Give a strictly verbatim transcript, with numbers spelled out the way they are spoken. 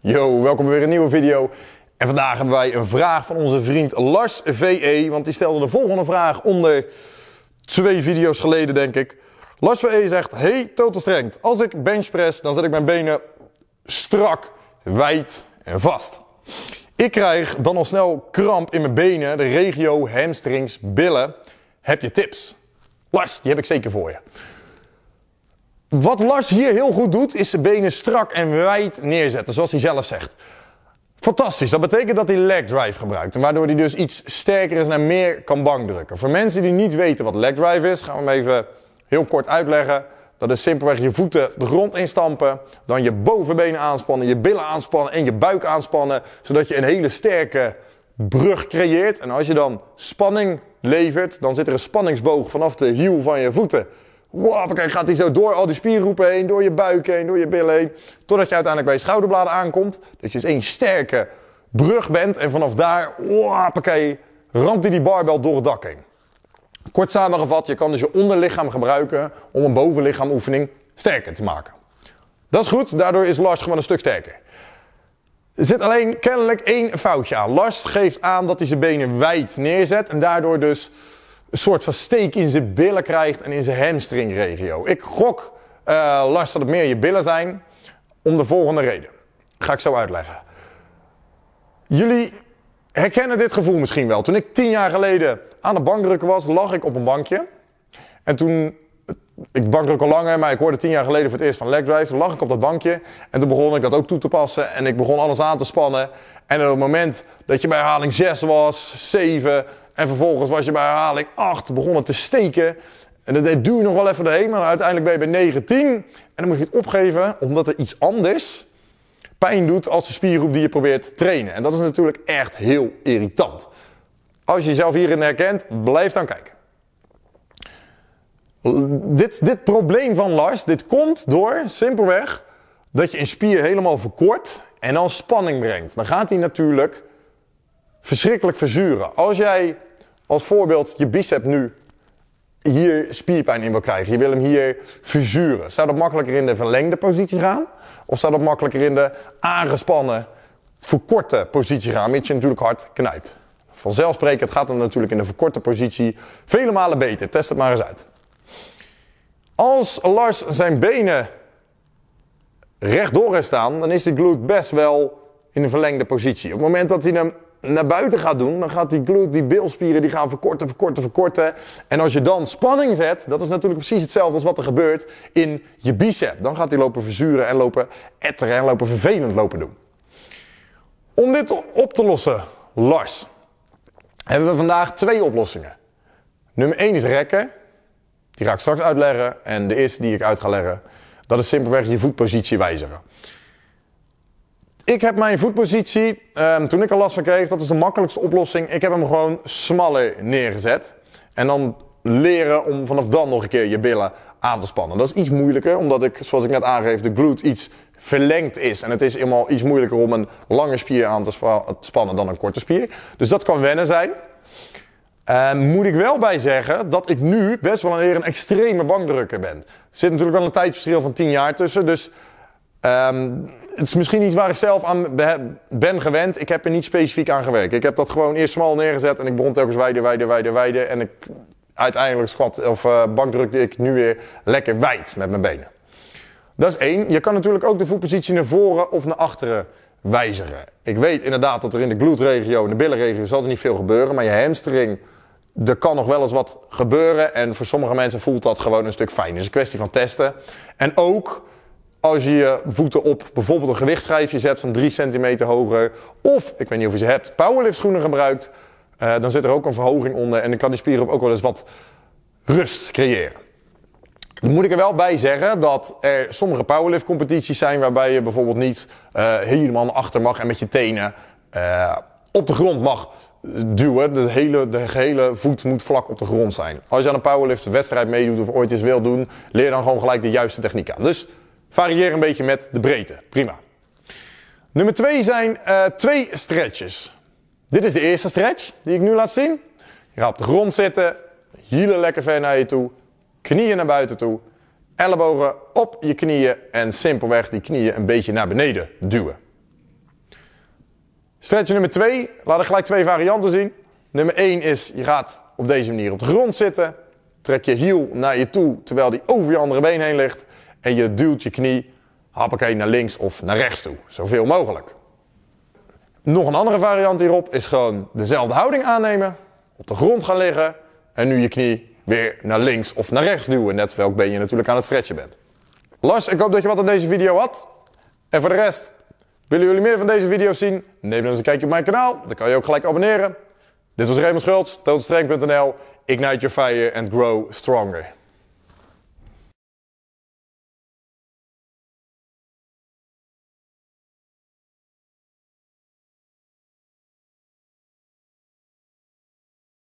Yo, welkom bij weer een nieuwe video. En vandaag hebben wij een vraag van onze vriend Lars V E. Want die stelde de volgende vraag onder twee video's geleden, denk ik. Lars V E zegt: Hey Total Strength, als ik benchpress, dan zet ik mijn benen strak, wijd en vast. Ik krijg dan al snel kramp in mijn benen, de regio, hamstrings, billen. Heb je tips? Lars, die heb ik zeker voor je. Wat Lars hier heel goed doet, is zijn benen strak en wijd neerzetten, zoals hij zelf zegt. Fantastisch, dat betekent dat hij leg drive gebruikt, waardoor hij dus iets sterker is en meer kan bankdrukken. Voor mensen die niet weten wat leg drive is, gaan we hem even heel kort uitleggen. Dat is simpelweg je voeten de grond instampen, dan je bovenbenen aanspannen, je billen aanspannen en je buik aanspannen, zodat je een hele sterke brug creëert. En als je dan spanning levert, dan zit er een spanningsboog vanaf de hiel van je voeten. Wow, kijk, gaat hij zo door al die spiergroepen heen, door je buik heen, door je billen heen, totdat je uiteindelijk bij je schouderbladen aankomt. Dat je dus één sterke brug bent en vanaf daar, wow, kijk, ramt hij die barbel door het dak heen. Kort samengevat, je kan dus je onderlichaam gebruiken om een bovenlichaamoefening sterker te maken. Dat is goed, daardoor is Lars gewoon een stuk sterker. Er zit alleen kennelijk één foutje aan. Lars geeft aan dat hij zijn benen wijd neerzet en daardoor dus een soort van steek in zijn billen krijgt en in zijn hamstringregio. Ik gok, uh, Lars, dat het meer je billen zijn, om de volgende reden. Ga ik zo uitleggen. Jullie herkennen dit gevoel misschien wel. Toen ik tien jaar geleden aan het bankdrukken was, lag ik op een bankje. En toen, ik bankdruk al langer, maar ik hoorde tien jaar geleden voor het eerst van leg drive. Toen lag ik op dat bankje en toen begon ik dat ook toe te passen. En ik begon alles aan te spannen. En op het moment dat je bij herhaling zes was, zeven... En vervolgens was je bij herhaling acht, begon het te steken. En dat duurde nog wel even erheen, maar uiteindelijk ben je bij negen, tien. En dan moet je het opgeven, omdat er iets anders pijn doet als de spiergroep die je probeert te trainen. En dat is natuurlijk echt heel irritant. Als je jezelf hierin herkent, blijf dan kijken. Dit, dit probleem van Lars, dit komt door simpelweg dat je een spier helemaal verkort en dan spanning brengt. Dan gaat hij natuurlijk verschrikkelijk verzuren. Als jij als voorbeeld je bicep nu hier spierpijn in wil krijgen, je wil hem hier verzuren, zou dat makkelijker in de verlengde positie gaan? Of zou dat makkelijker in de aangespannen, verkorte positie gaan, mits je natuurlijk hard knijpt? Vanzelfsprekend gaat het natuurlijk in de verkorte positie vele malen beter. Test het maar eens uit. Als Lars zijn benen rechtdoor heeft staan, dan is de glute best wel in een verlengde positie. Op het moment dat hij hem naar buiten gaat doen, dan gaat die glute, die bilspieren, die gaan verkorten, verkorten, verkorten. En als je dan spanning zet, dat is natuurlijk precies hetzelfde als wat er gebeurt in je bicep. Dan gaat hij lopen verzuren en lopen etteren en lopen vervelend lopen doen. Om dit op te lossen, Lars, hebben we vandaag twee oplossingen. Nummer één is rekken. Die ga ik straks uitleggen. En de eerste die ik uit ga leggen, dat is simpelweg je voetpositie wijzigen. Ik heb mijn voetpositie, eh, toen ik er last van kreeg, dat is de makkelijkste oplossing. Ik heb hem gewoon smaller neergezet. En dan leren om vanaf dan nog een keer je billen aan te spannen. Dat is iets moeilijker, omdat ik, zoals ik net aangeef, de glute iets verlengd is. En het is eenmaal iets moeilijker om een lange spier aan te spannen dan een korte spier. Dus dat kan wennen zijn. Uh, moet ik wel bij zeggen dat ik nu best wel een, een extreme bankdrukker ben. Er zit natuurlijk wel een tijdsverschil van tien jaar tussen, dus Um, het is misschien iets waar ik zelf aan ben gewend. Ik heb er niet specifiek aan gewerkt. Ik heb dat gewoon eerst smal neergezet en ik begon telkens wijder, wijder, wijder, wijder. En ik, uiteindelijk squat, of uh, bankdrukte ik nu weer lekker wijd met mijn benen. Dat is één. Je kan natuurlijk ook de voetpositie naar voren of naar achteren wijzigen. Ik weet inderdaad dat er in de glute-regio, in de billenregio, zal er niet veel gebeuren. Maar je hamstring, er kan nog wel eens wat gebeuren. En voor sommige mensen voelt dat gewoon een stuk fijn. Het is een kwestie van testen. En ook als je je voeten op bijvoorbeeld een gewichtsschijfje zet van drie centimeter hoger, of, ik weet niet of je ze hebt, powerlift schoenen gebruikt, uh, dan zit er ook een verhoging onder en dan kan die spiergroep ook wel eens wat rust creëren. Dan moet ik er wel bij zeggen dat er sommige powerlift competities zijn waarbij je bijvoorbeeld niet uh, helemaal naar achter mag en met je tenen uh, op de grond mag duwen. De hele, de gehele voet moet vlak op de grond zijn. Als je aan een powerlift wedstrijd meedoet of ooit eens wil doen, leer dan gewoon gelijk de juiste techniek aan. Dus varieer een beetje met de breedte. Prima. Nummer twee zijn uh, twee stretches. Dit is de eerste stretch die ik nu laat zien. Je gaat op de grond zitten, hielen lekker ver naar je toe, knieën naar buiten toe, ellebogen op je knieën en simpelweg die knieën een beetje naar beneden duwen. Stretch nummer twee, laat ik gelijk twee varianten zien. Nummer één is, je gaat op deze manier op de grond zitten. Trek je hiel naar je toe, terwijl die over je andere been heen ligt. En je duwt je knie, hoppakee, naar links of naar rechts toe. Zoveel mogelijk. Nog een andere variant hierop is gewoon dezelfde houding aannemen. Op de grond gaan liggen. En nu je knie weer naar links of naar rechts duwen. Net welk been je natuurlijk aan het stretchen bent. Lars, ik hoop dat je wat aan deze video had. En voor de rest, willen jullie meer van deze video's zien? Neem dan eens een kijkje op mijn kanaal. Dan kan je ook gelijk abonneren. Dit was Raymond Schultz, total strength punt n l. Ignite your fire and grow stronger.